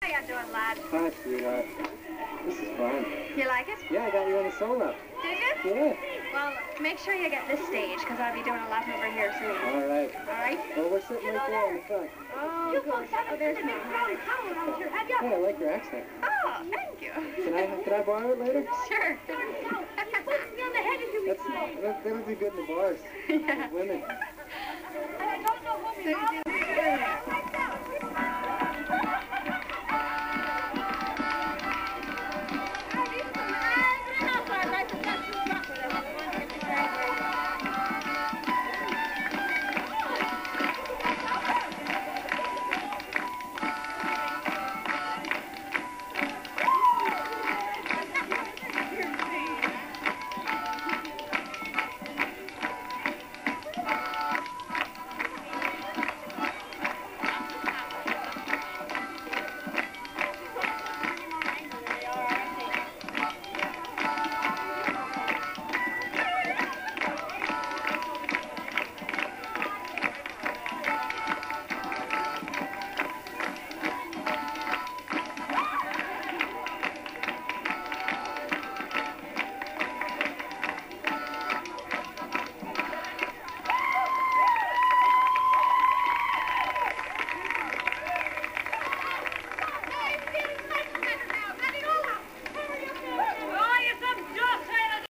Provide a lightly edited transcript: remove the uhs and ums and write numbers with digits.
you doing, lad? Hi, sweetheart. This is fun. You like it? Yeah, I got you on the solo. Did you? Yeah. Well, make sure you get this stage, because I'll be doing a lot over here soon. All right. All right? Well, we're sitting right there in the front. Oh, good. Oh, there's Mom. Hey, I like your accent. Oh, thank you. Can I borrow it later? Sure. That'll be good in the bars. Yeah. With women. So,